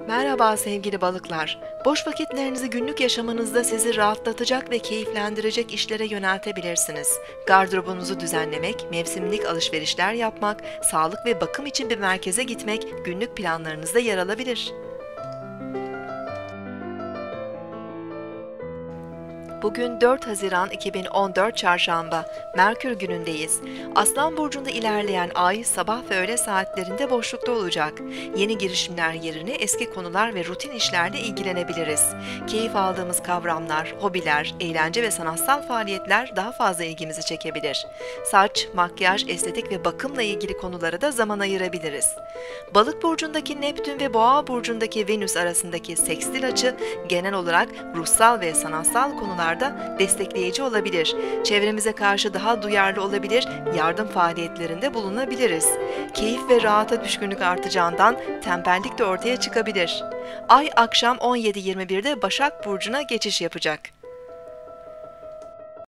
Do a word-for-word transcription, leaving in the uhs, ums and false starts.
Merhaba sevgili balıklar. Boş vakitlerinizi günlük yaşamınızda sizi rahatlatacak ve keyiflendirecek işlere yöneltebilirsiniz. Gardırobunuzu düzenlemek, mevsimlik alışverişler yapmak, sağlık ve bakım için bir merkeze gitmek günlük planlarınızda yer alabilir. Bugün dört Haziran iki bin on dört Çarşamba, Merkür günündeyiz. Aslan burcunda ilerleyen ay sabah ve öğle saatlerinde boşlukta olacak. Yeni girişimler yerine eski konular ve rutin işlerle ilgilenebiliriz. Keyif aldığımız kavramlar, hobiler, eğlence ve sanatsal faaliyetler daha fazla ilgimizi çekebilir. Saç, makyaj, estetik ve bakımla ilgili konulara da zaman ayırabiliriz. Balık burcundaki Neptün ve Boğa burcundaki Venüs arasındaki sekstil açı genel olarak ruhsal ve sanatsal konular da destekleyici olabilir. Çevremize karşı daha duyarlı olabilir, yardım faaliyetlerinde bulunabiliriz. Keyif ve rahata düşkünlük artacağından tembellik de ortaya çıkabilir. Ay akşam on yedi yirmi birde Başak Burcu'na geçiş yapacak.